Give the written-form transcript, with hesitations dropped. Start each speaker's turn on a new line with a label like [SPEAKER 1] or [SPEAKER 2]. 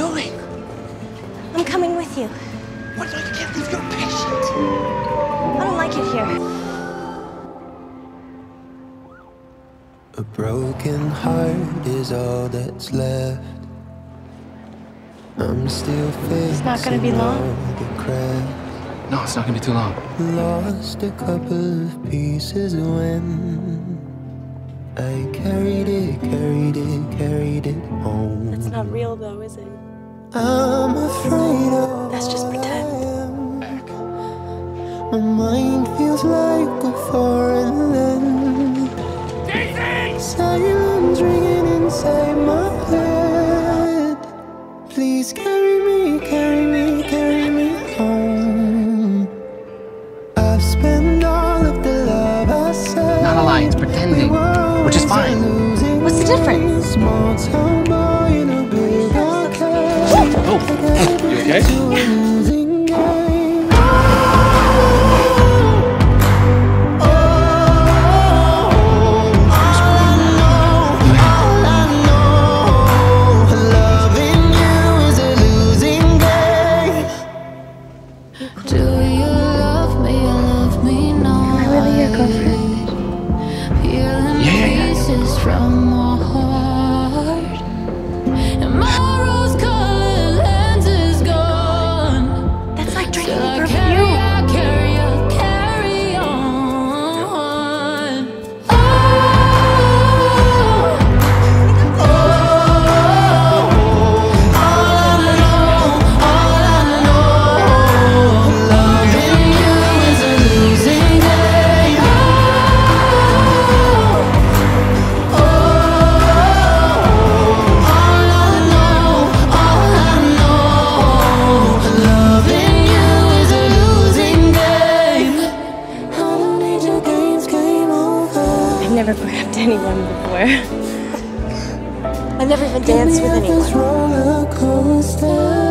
[SPEAKER 1] doing?
[SPEAKER 2] I'm coming with you.
[SPEAKER 1] What? You can't leave your patient.
[SPEAKER 2] I don't like it here.
[SPEAKER 3] A broken heart is all that's left. I'm still fixing
[SPEAKER 2] It's not gonna be long.
[SPEAKER 3] all the cracks.
[SPEAKER 1] No, it's not gonna be too long.
[SPEAKER 3] Lost a couple of pieces when I carried it home.
[SPEAKER 2] That's not real though, is it?
[SPEAKER 3] I'm afraid of
[SPEAKER 2] That's just pretend.
[SPEAKER 3] my mind feels like a foreign land.
[SPEAKER 1] Daisy!
[SPEAKER 3] Silence ringing inside my head. Please carry me home. I've spent all of the love I said.
[SPEAKER 1] Not a lie, it's pretending, which is fine.
[SPEAKER 2] What's the difference?
[SPEAKER 3] Small town boy in a big arcade.
[SPEAKER 1] Oh, you okay?
[SPEAKER 3] Losing game.
[SPEAKER 4] Do you love me or love me not?
[SPEAKER 2] Am I really your girlfriend?
[SPEAKER 4] Peeling
[SPEAKER 1] Yeah.
[SPEAKER 4] pieces from my heart, and my rose-colored lens is gone.
[SPEAKER 2] That's like drinking
[SPEAKER 4] Till I
[SPEAKER 2] perfume.
[SPEAKER 4] carry on. Oh, loving you is a losing game. Loving you is a losing game. I don't need your games, game over.
[SPEAKER 2] I've never grabbed anyone before. I've never even danced with anyone.
[SPEAKER 3] Roller coaster.